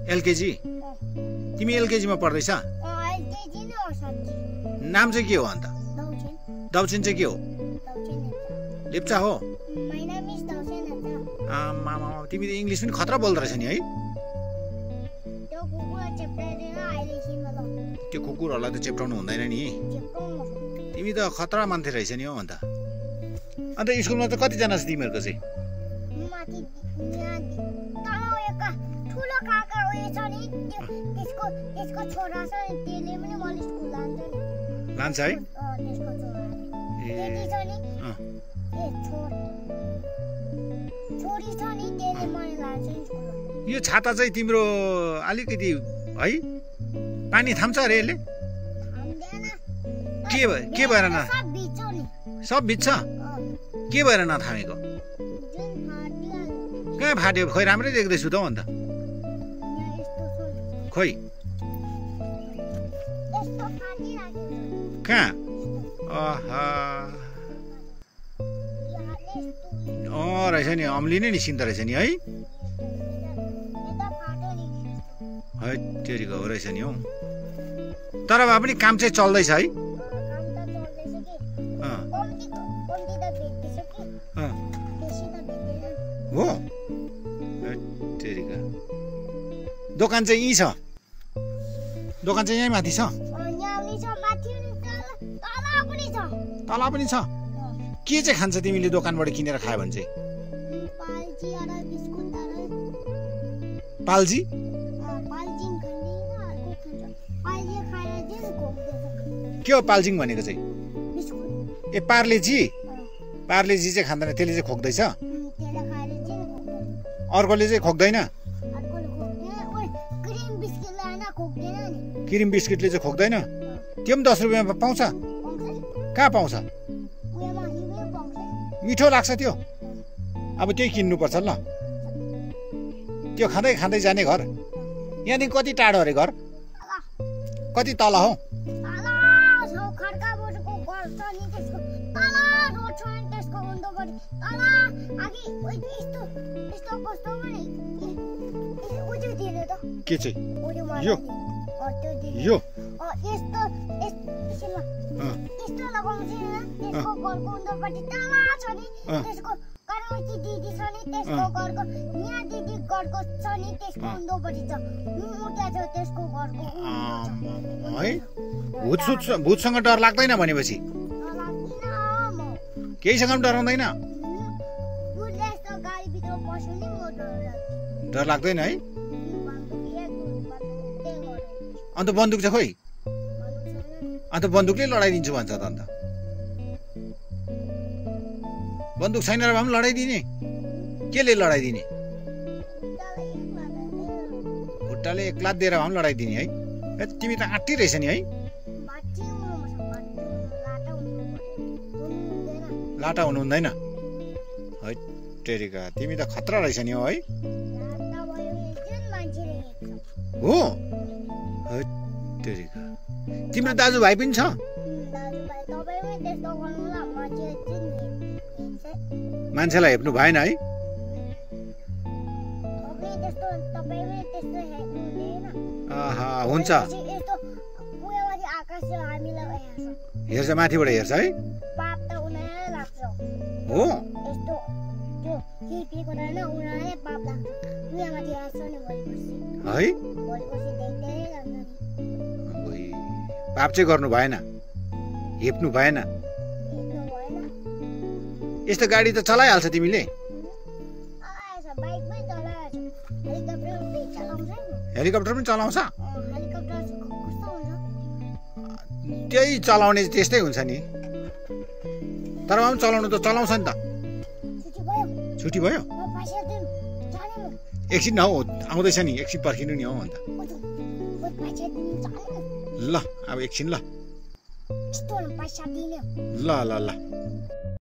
LKG तिमी एलकेजीमा पढ्दैछ LKG नै हो सब्जी नाम चाहिँ के हो अन्त दौछिन दौछिन चाहिँ के हो दौछिन लेप्चा हो माय नेम इज दौछिन हुन्छ मामा तिमी त इङ्ग्लिस पनि खतरा बोल्दो रहेछ नि है त्यो कुकुर चेप्टाइदिन अहिले एकछिनमा ल त्यो कुकुरहरूलाई त चेप्टाउनु हुँदैन नि चेप्टाउनु तिमी त खतरा मान्छे रहेछ नि हो अन्त स्कुलमा त कतिजना छ तिमीहरूको चाहिँ माथि यहाँ तल एउटा ठुलो काका उयो छ नि त्यसको छोरा छ नि त्यसले पनि मलाई स्कुल लान्छ नि लान्छ है त्यसको छोरा त्यति छ नि छोरी छ नि त्यसले मलाई लान्छ नि स्कुल यो छाता चाहिँ तिम्रो अलिकति है पानी थाम्छ अरे यसले के भएर न सब भिज्छ के भएर नथामेको कहाँ फाट्यो खोइ राम्रै देख्दैछु त हौ अन्त खोइ कहाँ रहेछ नि अम्लिनै निस्किँदो रहेछ नि है तेरिको हो रहेछ नि हौ तर भए पनि काम चाहिँ चल्दैछ है हो तेरिका दोकान चाहिँ यहीँ छ दोकान चाहिँ यहीँ माथि छ तल पनि छ के चाहिँ खान्छ तिमीले दोकानबाट किनेर खायो भने चाहिँ पाल्जी के हो पाल्जिङ भनेको चाहिँ ए पार्लेजी पार्लेजी चाहिँ खाँदैन त्यसले चाहिँ खोक्दैछ अर्कोले चाहिँ खोक्दैन क्रिम बिस्किटले चाहिँ खोक्दैन त्यो पनि 10 रुपियाँमा पाउँछ कहाँ पाउँछ मिठो लाग्छ त्यो अब त्यही किन्नुपर्छ ल त्यो खाँदै खाँदै जाने घर यहाँदेखि कति टाढो अरे घर कति तल हौ के चाहिँ यो यो यस्तो लगाउँछ त्यसको घरको उन्डोपट्टि तल छ नि त्यसको कर्मकी दिदी छ नि त्यसको घरको यहाँ दिदी घरको छ नि त्यसको उन्डोपट्टि छ मुटा छ त्यसको घरको है भूतसँग डर लाग्दैन भनेपछि केहीसँग पनि डराउँदैन डर लाग्दैन है अन्त बन्दुक चाहिँ खोइ अन्त बन्दुकले लडाइदिन्छु भन्छ त अन्त बन्दुक छैन र भए पनि लडाइदिने केले लडाइदिने खुट्टाले एक लात दिएर भए पनि लडाइदिने है तिमी त आँटी रहेछ नि है लाटा हुनु हुँदैन है टेरिका तिमी त खतरा रहेछ नि है हो टेरिका तिम्रो दाजुभाइ पनि छ मान्छेलाई हेप्नु भएन है हुन्छ हेर्छ माथिबाट हेर्छ है हो है पाप चाहिँ गर्नु भएन हेप्नु भएन यस्तो गाडी त चलाइहाल्छ तिमीले हेलिकप्टर पनि चलाउँछ त्यही चलाउने त्यस्तै हुन्छ नि तर पनि चलाउनु त चलाउँछ नि त छुट्टी भयो एकछिन हौ आउँदैछ नि एकछिन पर्खिनु नि हौ अन्त ल अब एकछिन ल ल ल ल